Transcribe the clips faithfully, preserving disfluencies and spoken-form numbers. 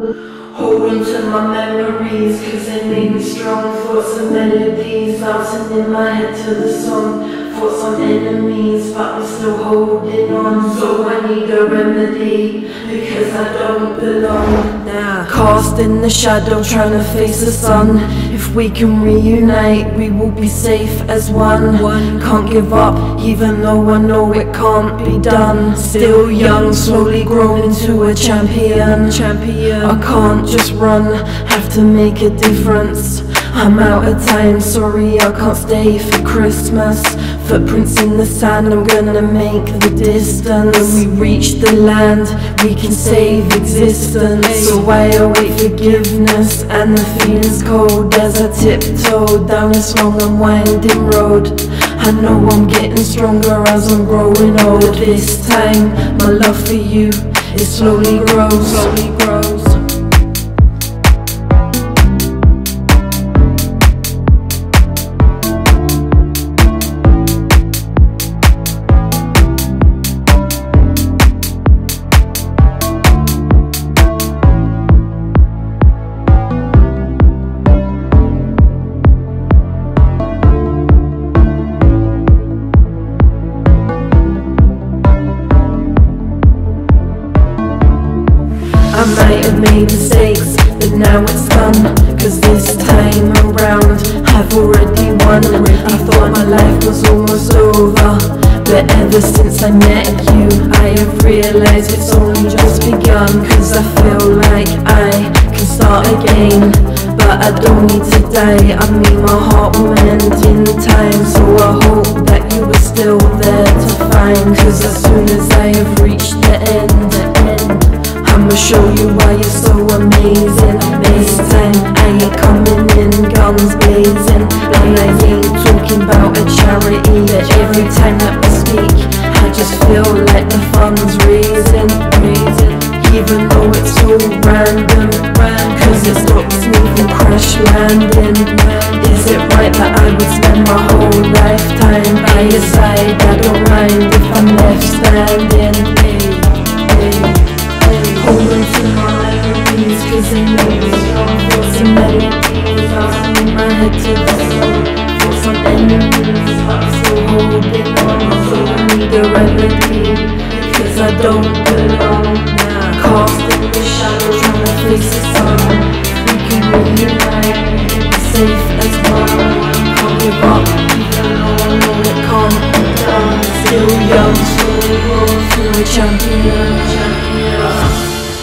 Hold on to my memories, cause they made me strong. Thoughts and melodies bouncing in my head to the song. Thoughts on enemies, but I'm still holding on. So I need a remedy, because I don't belong. Now cast in the shadow, trying to face the sun. If we can reunite, we will be safe as one. One can't give up, even though I know it can't be done. Still young, slowly grown into a champion. Champion. I can't just run, have to make a difference. I'm out of time, sorry I can't stay for Christmas. Footprints in the sand, I'm gonna make the distance. When we reach the land, we can save existence. So I await forgiveness, and the feeling's cold as I tiptoe down this long and winding road. I know I'm getting stronger as I'm growing old. This time, my love for you, it slowly grows, slowly grows. I might have made mistakes, but now it's done. Cause this time around, I've already won. I thought my life was almost over, but ever since I met you, I have realized it's only just begun. Cause I feel like I can start again, but I don't need to die. I mean my heart will mend in time. So I hope that you were still there to find. Cause as soon as I have reached the end, the end I'ma show you why you're so amazing. This time I ain't coming in guns blazing, and I ain't talking about a charity. But every time that we speak, I just feel like the fun's raising, raising. Even though it's so random, cause it stops me from crash landing. Is it right that I would spend my whole lifetime by your side? I don't mind if I'm left standing. Hold on to my memories, cause they make me strong. Thoughts and melodies bouncing in my head to the song. Thoughts on enemies, but I'm still holding on. So I need a remedy, because I don't belong. Now cast in the shadow, trying to face the sun. We can reunite, be safe as one. Can't give up, even though I know it can't be done. Still young, slowly grow to a champion, champion.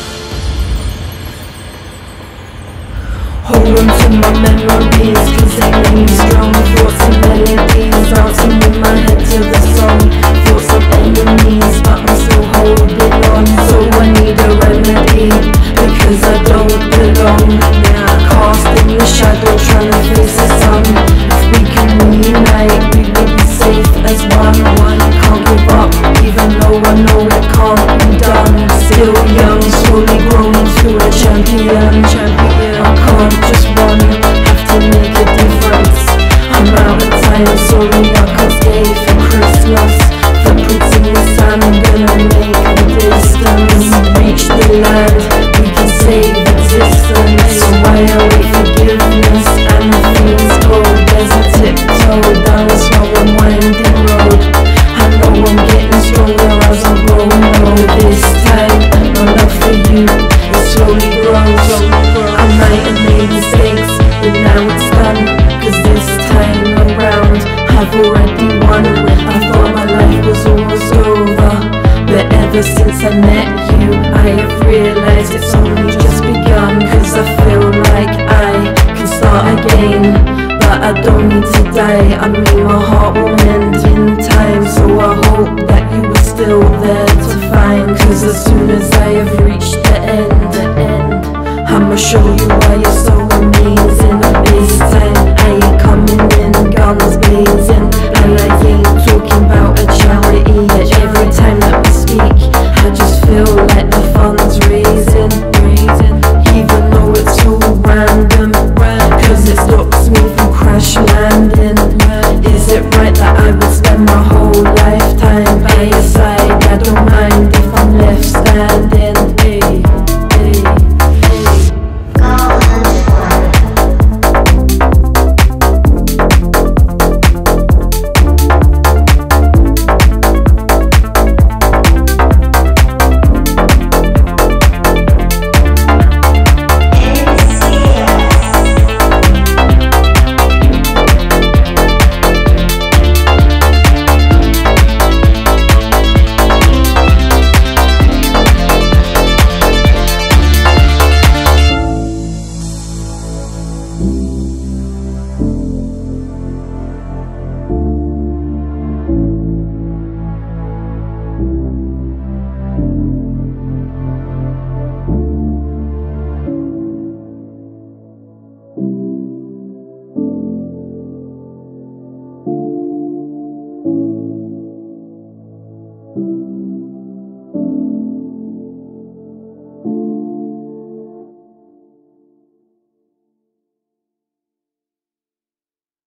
Hold on to my memories, cause they make me strong. Thoughts and melodies bouncing in my head to the song. Thoughts of enemies, but I'm still holding on. So I need a remedy, because I don't belong. Now cast in the shadow, trying to face the sun. If we can reunite, we will be safe as one. Can't give up, even though I know it can't be done. Still young, slowly growing to a champion, champion. I can't just run, have to make a difference. I'm out of time, sorry I can't stay for Christmas. Footprints in the sand, I'm gonna make the distance. When we reach the land, we can save existence. So I await forgiveness, and the feeling's cold as I tiptoe down this long and winding road. I know I'm getting stronger as I'm growing old. This time, my love for you, it slowly grows. I might have made mistakes, but now it's done. Cause this time around, I've already won. I thought my life was almost over, but ever since I met you, I have realized it's only just begun. Cause I feel like I can start again, but I don't need to die. I mean my heart will mend in time. So I hope that you were still there to find. Cause as soon as I have reached the end, the end I'ma show you why you're so amazing. This time I ain't coming in guns blazing, and I ain't talking about a charity. Every time that we speak, I just feel like the fun's raising, raising. Even though it's so random, cause it stops me from crash landing. Is it right that I would spend my whole lifetime by your side? I don't mind if I'm left standing. Hey, hey, hey.